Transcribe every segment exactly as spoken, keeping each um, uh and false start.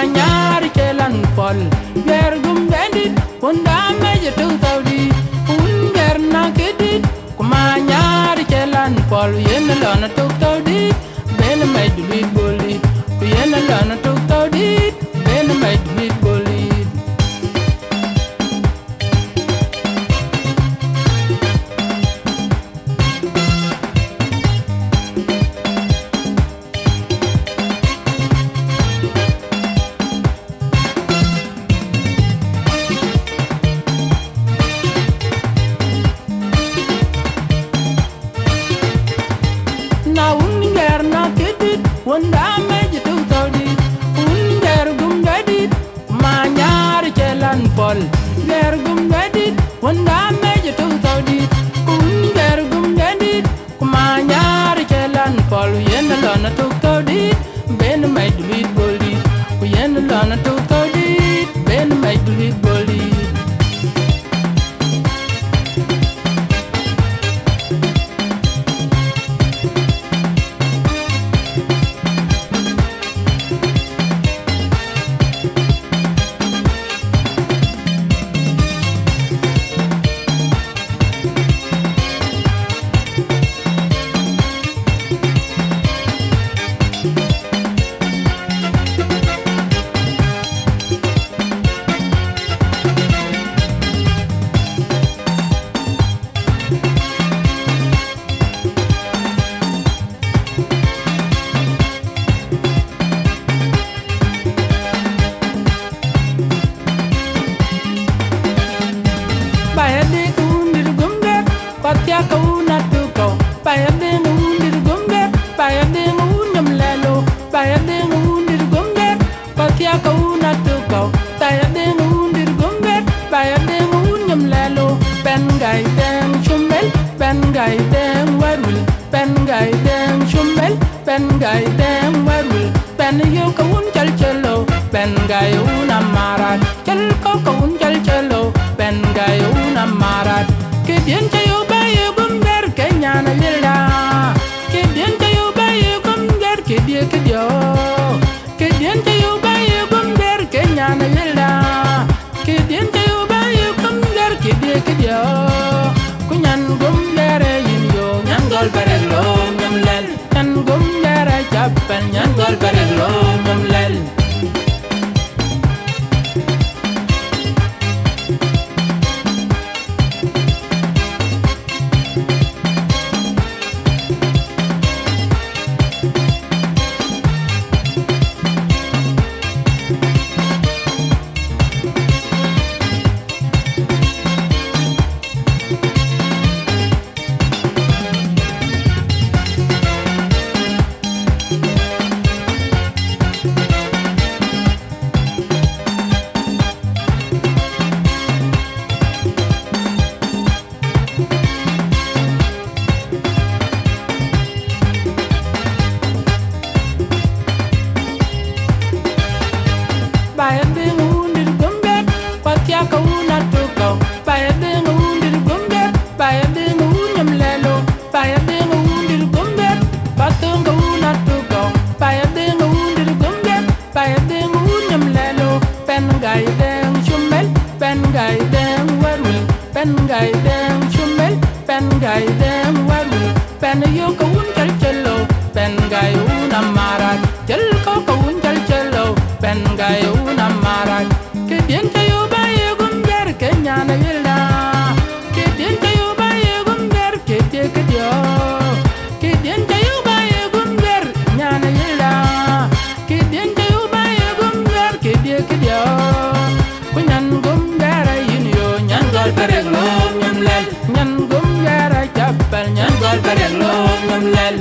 nyari chelan pol yer gum bendit wanda meje tu tawdi unger na kedit kuma nyari chelan pol yen lana tu tawdi ben me duli boli yen lana tu tawdi ben me duli boli wanda meje tu tawdi unger gum gadit ma nyari chelan pol yer gum gadit wanda meje tu tawdi unger gum gadit ma nyari chelan pol yen lana tu tawdi ben may dulit boldi yen lana tu tawdi ben may dulit boldi Patia kauna tuko, paya dengu undir gombe, paya dengu unyam lelo, paya dengu undir gombe, patia kauna tuko, paya dengu undir gombe, paya dengu unyam lelo, ben gai deng chumbel, ben gai deng warul, ben gai deng chumbel, ben gai deng warul, ben yo kaun chal chalo, ben gai una marat, chal ko kaun chal chalo, ben gai una marat, ke bien chayo bayo gumber kenyana yilda, ke bien chayo bayo gumber ke dia ke dia, ke bien chayo bayo gumber kenyana yilda, ke bien chayo bayo gumber ke dia ke dia, kunyan gumber yinyo nyan gol berelo nyamlel, nyan gumber chapel nyan gol berelo nyamlel. Paya dengu undir gombe, patia kauna tuko, paya dengu undir gombe, paya dengu unyam lelo, paya dengu undir gombe, patunga una tuko, paya dengu undir gombe, paya dengu unyam lelo, pen gai deng chumbel, pen gai deng warul, pen gai deng chumbel, pen gai deng warul, pen yo kaun chal chalo, pen gai una marat, chal ko kaun chal chalo, pen gai una marat, ke bien chayo bayo gumber kenyana yilda, ke bien chayo bayo gumber ke dia ke dia, ke bien chayo bayo gumber nyana yilda, ke bien chayo bayo gumber ke dia ke dia, kunyan gumber yinyo nyan gol berelo nyamlel, nyan gumber chapel nyan gol berelo nyamlel.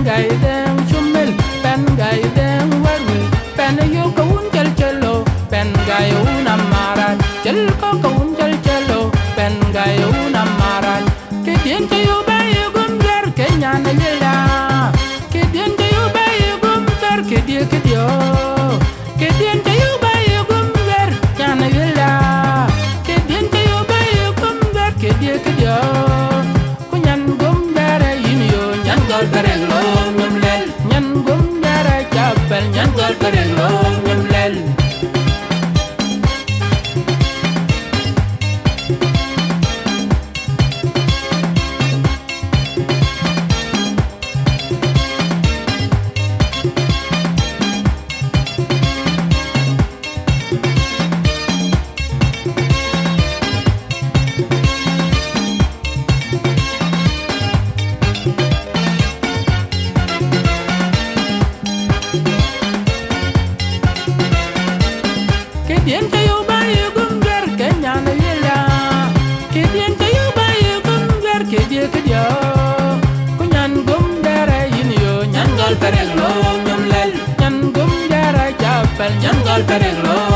gai deng chumel pen gai deng warul pen yo kaun chal chalo pen gai una mara chal ko kaun chal chalo pen gai una mara ke dien che yo ba yo gum ger ke nyana yela ke dien che yo ba yo gum ger ke die ke dio ke dien che yo ba yo gum ger nyana yela ke dien che yo ba yo gum ger ke die ke dio ku nyan gum ger yin yo nyan gol gareng lo nyum lel nyan gum ger chapel nyan gol gareng lo nyum lel dien che yo ba yo gum ger ke nyana yela ke dien che yo ba yo gum ger ke die ke dio ku nyan gum dere yin yo nyan gol pereng lo nyum lel nyan gum dere chapel nyan gol pereng lo